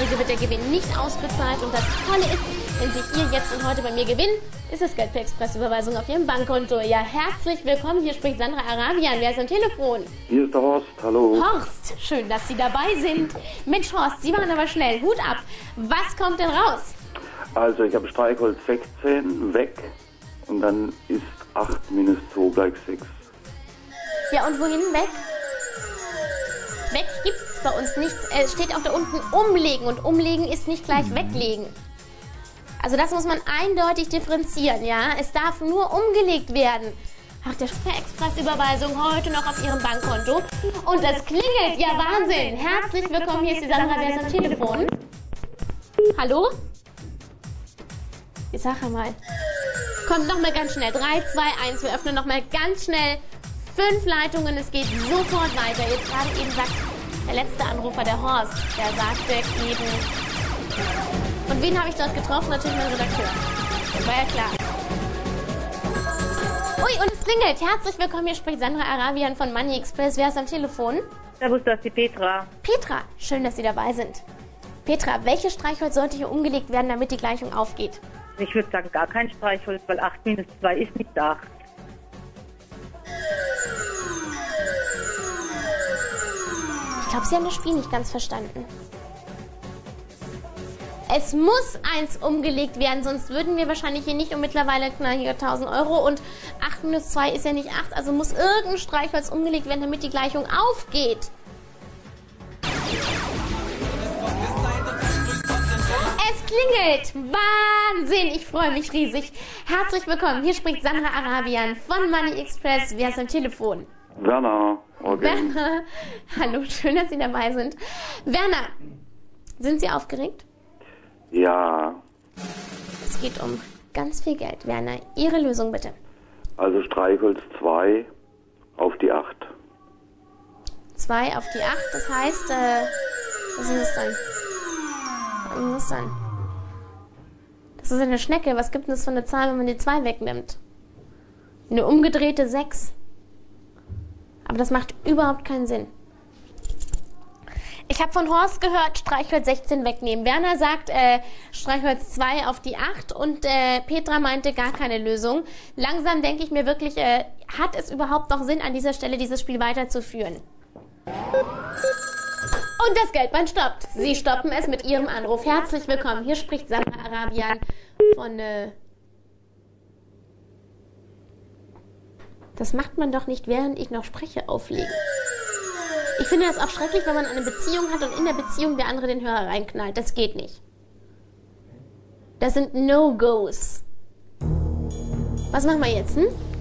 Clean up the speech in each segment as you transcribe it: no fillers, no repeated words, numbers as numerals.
Aufträge wird der Gewinn nicht ausbezahlt. Und das Tolle ist, wenn Sie hier jetzt und heute bei mir gewinnen, ist das Geld per Expressüberweisung auf Ihrem Bankkonto. Ja, herzlich willkommen. Hier spricht Sandra Arabian. Wer ist am Telefon? Hier ist der Horst. Hallo. Horst, schön, dass Sie dabei sind. Mensch, Horst, Sie waren aber schnell. Hut ab. Was kommt denn raus? Also ich habe Streichholz 16 weg und dann ist 8 minus 2 gleich 6. Ja, und wohin weg? Weg gibt's bei uns nichts. Es steht auch da unten umlegen und umlegen ist nicht gleich weglegen. Also das muss man eindeutig differenzieren, ja. Es darf nur umgelegt werden. Ach, der Expressüberweisung heute noch auf Ihrem Bankkonto. Und das klingelt, ja Wahnsinn. Herzlich willkommen, hier ist die Sandra, wer ist am Telefon? Hallo? Ich sag mal. Kommt nochmal ganz schnell. 3, 2, 1. Wir öffnen nochmal ganz schnell 5 Leitungen. Es geht sofort weiter. Jetzt gerade eben sagt der letzte Anrufer, der Horst, der sagte eben... Und wen habe ich dort getroffen? Natürlich meinen Redakteur. Das war ja klar. Ui, und es klingelt. Herzlich willkommen. Hier spricht Sandra Arabian von Money Express. Wer ist am Telefon? Servus, das ist die Petra. Petra, schön, dass Sie dabei sind. Petra, welches Streichholz sollte hier umgelegt werden, damit die Gleichung aufgeht? Ich würde sagen, gar kein Streichholz, weil 8 minus 2 ist nicht 8. Ich glaube, Sie haben das Spiel nicht ganz verstanden. Es muss eins umgelegt werden, sonst würden wir wahrscheinlich hier nicht um mittlerweile hier 1000 Euro und 8 minus 2 ist ja nicht 8, also muss irgendein Streichholz umgelegt werden, damit die Gleichung aufgeht. Es klingelt! Wahnsinn! Ich freue mich riesig. Herzlich willkommen. Hier spricht Sandra Arabian von Money Express. Wer ist am Telefon? Werner. Okay. Werner. Hallo, schön, dass Sie dabei sind. Werner, sind Sie aufgeregt? Ja, Es geht um ganz viel Geld. Werner, Ihre Lösung bitte. also Streichholz 2 auf die 8. 2 auf die 8, das heißt, was ist es dann? Was ist das dann? Das ist eine Schnecke. Was gibt denn das für eine Zahl, wenn man die 2 wegnimmt? Eine umgedrehte 6. Aber das macht überhaupt keinen Sinn. Ich habe von Horst gehört, Streichholz 16 wegnehmen. Werner sagt Streichholz 2 auf die 8 und Petra meinte gar keine Lösung. Langsam denke ich mir wirklich, hat es überhaupt noch Sinn, an dieser Stelle dieses Spiel weiterzuführen? Und das Geldband stoppt. Sie stoppen es mit Ihrem Anruf. Herzlich willkommen. Hier spricht Sandra Arabian von... Das macht man doch nicht, während ich noch spreche, auflegen. Ich finde das auch schrecklich, wenn man eine Beziehung hat und in der Beziehung der andere den Hörer reinknallt. Das geht nicht. Das sind No-Gos. Was machen wir jetzt,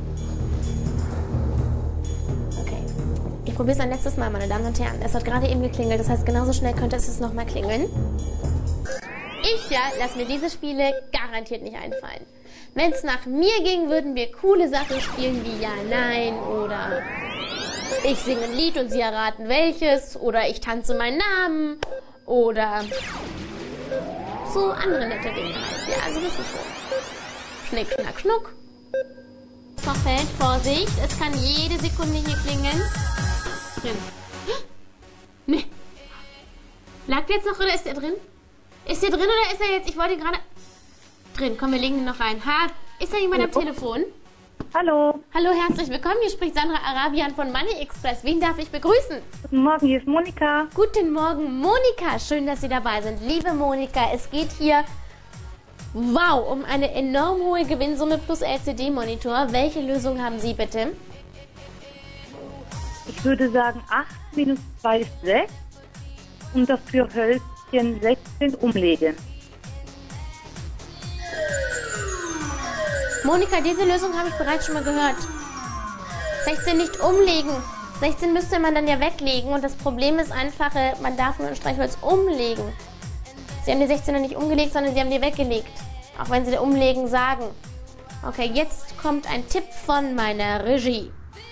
Okay. Ich probiere es ein letztes Mal, meine Damen und Herren. Es hat gerade eben geklingelt, das heißt, genauso schnell könnte es nochmal klingeln. Ich lasse mir diese Spiele garantiert nicht einfallen. Wenn es nach mir ging, würden wir coole Sachen spielen wie Ja, Nein oder ich singe ein Lied und Sie erraten welches oder ich tanze meinen Namen oder so andere nette Dinge halt. Ja, also wissen schon. Schnick, schnack, schnuck. Vorfeld, Vorsicht, es kann jede Sekunde hier klingeln. Drin. Nee. Lag der jetzt noch oder ist der drin? Ist der drin oder ist er jetzt, ich wollte gerade... Drin, komm, wir legen den noch rein. Ha, ist da jemand am Telefon? Hallo. Hallo, herzlich willkommen. Hier spricht Sandra Arabian von Money Express. Wen darf ich begrüßen? Guten Morgen, hier ist Monika. Guten Morgen, Monika. Schön, dass Sie dabei sind. Liebe Monika, es geht hier, wow, um eine enorm hohe Gewinnsumme plus LCD-Monitor. Welche Lösung haben Sie bitte? Ich würde sagen, 8 minus 2 ist 6 und dafür Hölzchen 16 umlegen. Monika, diese Lösung habe ich bereits schon mal gehört. 16 nicht umlegen. 16 müsste man dann ja weglegen und das Problem ist einfach, man darf nur ein Streichholz umlegen. Sie haben die 16er nicht umgelegt, sondern Sie haben die weggelegt. Auch wenn Sie umlegen sagen. Okay, jetzt kommt ein Tipp von meiner Regie.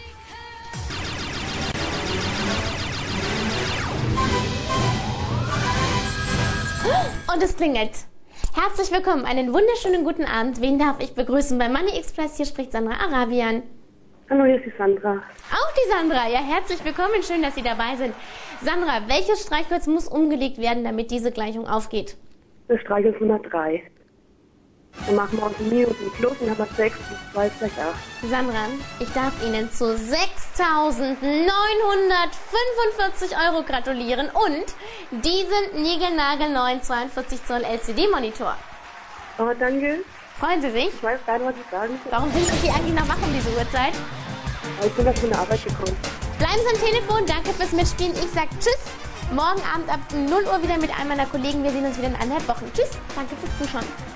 Und es klingelt. Herzlich willkommen, einen wunderschönen guten Abend. Wen darf ich begrüßen bei Money Express? Hier spricht Sandra Arabian. Hallo, hier ist die Sandra. Auch die Sandra, ja, herzlich willkommen, schön, dass Sie dabei sind. Sandra, welches Streichholz muss umgelegt werden, damit diese Gleichung aufgeht? Das Streichholz Nummer 3. Dann machen wir aus dem Minus ein Plus und haben wir 6 plus 2 ist gleich 8. Sandra, ich darf Ihnen zu 6.945 € gratulieren und diesen niegelnagelneuen 42 Zoll LCD-Monitor. Oh, danke. Freuen Sie sich? Ich weiß gar nicht, was ich sagen soll. Warum sind Sie eigentlich noch wach um diese Uhrzeit? Aber ich bin das von der Arbeit gekommen. Bleiben Sie am Telefon, danke fürs Mitspielen. Ich sag Tschüss. Morgen Abend ab 0 Uhr wieder mit einem meiner Kollegen. Wir sehen uns wieder in 1,5 Wochen. Tschüss, danke fürs Zuschauen.